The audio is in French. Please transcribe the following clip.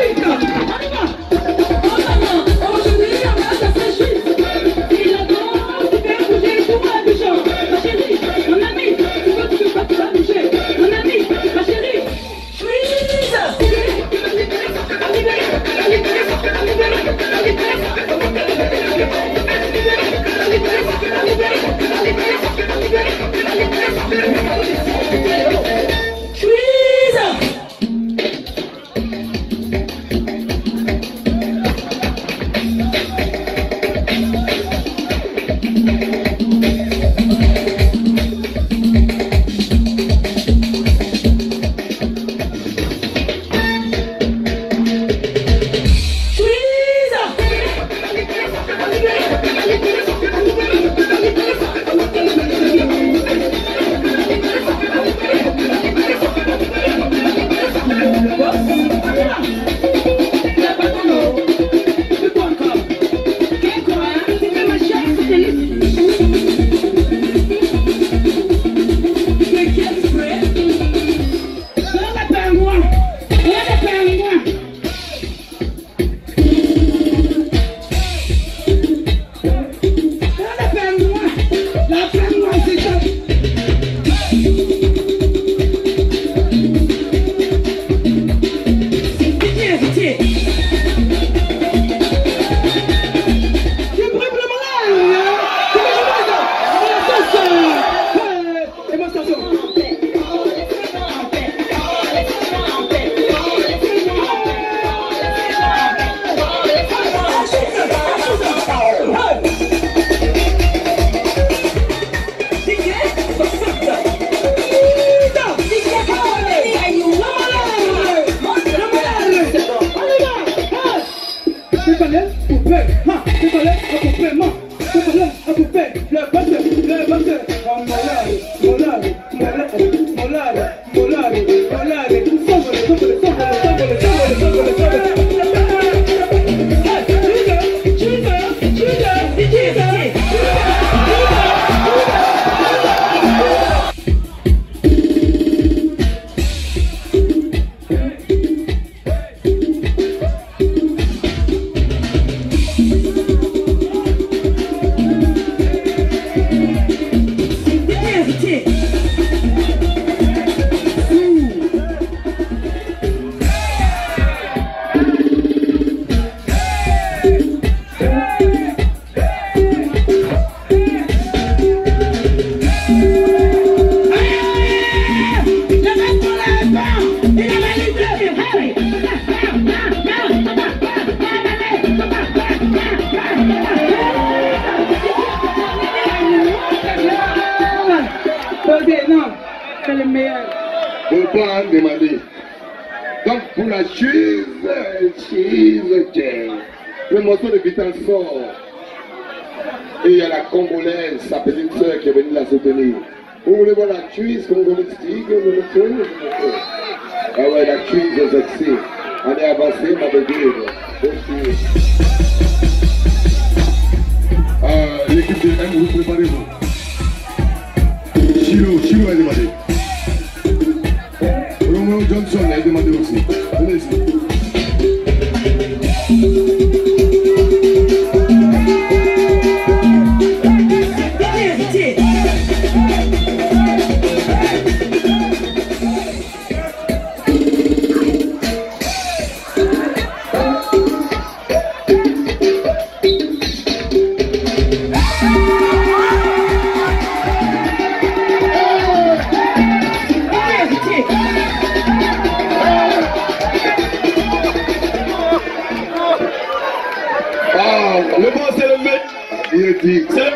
Donc pour la cheese, le morceau de guitare sort. Et il y a la Congolaise, sa petite soeur qui est venue la soutenir. Vous voulez voir la cheese congolaise? Ah ouais, la cheese est sexy. On est avancé, ma bébé. L'équipe de M, vous préparez-vous. Chilo a demandé. Romeo Johnson a demandé aussi. Venez ici. Le bon, c'est le mec. Il est dit.